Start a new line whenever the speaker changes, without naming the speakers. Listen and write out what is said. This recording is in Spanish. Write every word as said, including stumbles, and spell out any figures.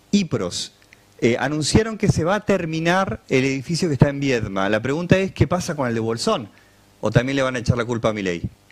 IPROS. Eh, anunciaron que se va a terminar el edificio que está en Viedma. La pregunta es, ¿qué pasa con el de Bolsón? ¿O también le van a echar la culpa a Milei?